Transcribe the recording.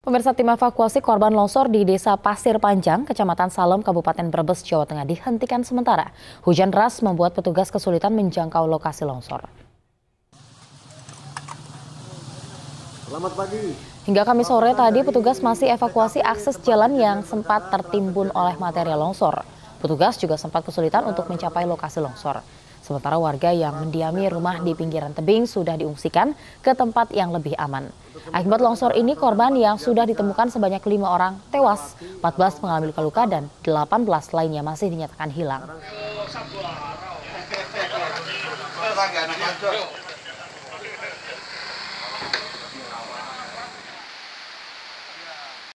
Pemirsa, tim evakuasi korban longsor di Desa Pasir Panjang, Kecamatan Salem, Kabupaten Brebes, Jawa Tengah dihentikan sementara. Hujan deras membuat petugas kesulitan menjangkau lokasi longsor. Selamat pagi. Hingga Kamis sore tadi, petugas masih evakuasi akses jalan yang sempat tertimbun oleh material longsor. Petugas juga sempat kesulitan untuk mencapai lokasi longsor. Sementara warga yang mendiami rumah di pinggiran tebing sudah diungsikan ke tempat yang lebih aman. Akibat longsor ini, korban yang sudah ditemukan sebanyak 5 orang tewas, 14 mengalami luka-luka dan 18 lainnya masih dinyatakan hilang.